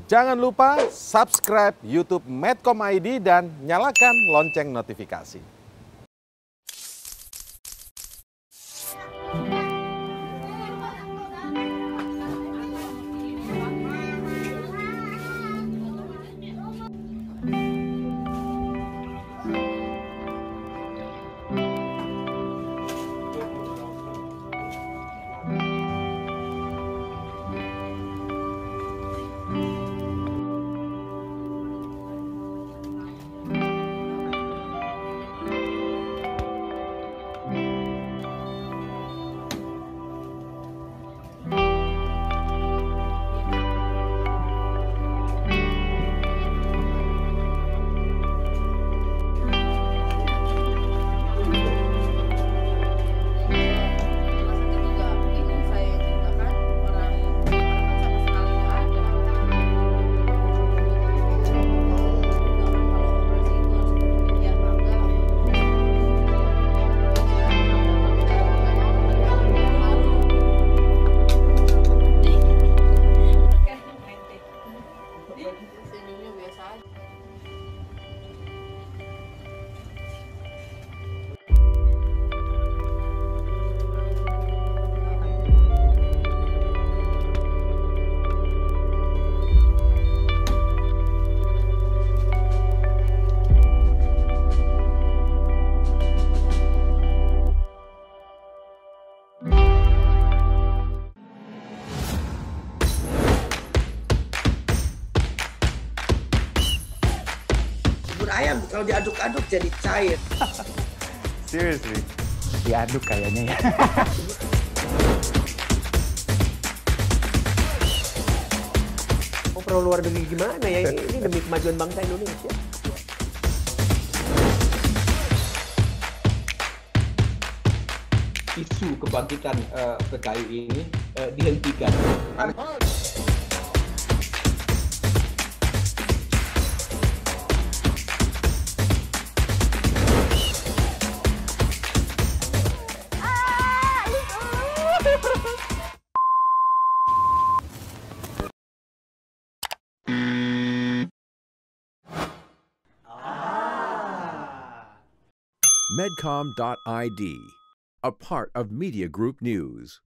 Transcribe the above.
Jangan lupa subscribe YouTube Medcom ID dan nyalakan lonceng notifikasi. Senyumnya biasa aja. Bubur ayam kalau diaduk-aduk jadi cair. Seriously, diaduk kayaknya ya. Oh, perlu luar negeri gimana ya? Ini demi kemajuan bangsa Indonesia. Isu kebangkitan PKI ini dihentikan. Medcom.id, a part of Media Group News.